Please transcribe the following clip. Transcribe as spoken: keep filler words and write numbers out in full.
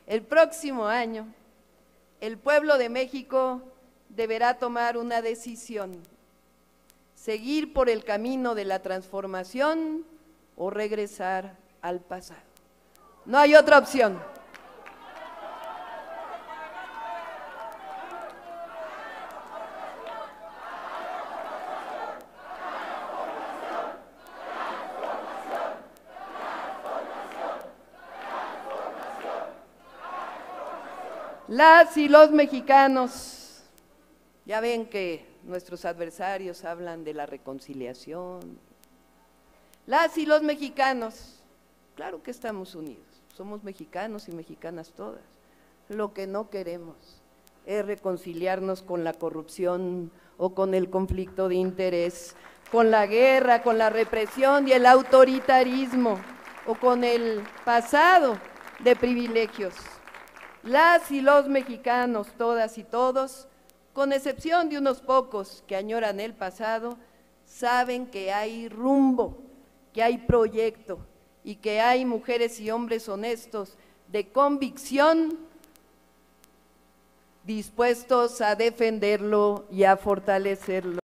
El próximo año, el pueblo de México deberá tomar una decisión: seguir por el camino de la transformación o regresar al pasado. No hay otra opción. Las y los mexicanos, ya ven que nuestros adversarios hablan de la reconciliación. Las y los mexicanos, claro que estamos unidos, somos mexicanos y mexicanas todas. Lo que no queremos es reconciliarnos con la corrupción o con el conflicto de interés, con la guerra, con la represión y el autoritarismo, o con el pasado de privilegios. Las y los mexicanos, todas y todos, con excepción de unos pocos que añoran el pasado, saben que hay rumbo, que hay proyecto y que hay mujeres y hombres honestos de convicción dispuestos a defenderlo y a fortalecerlo.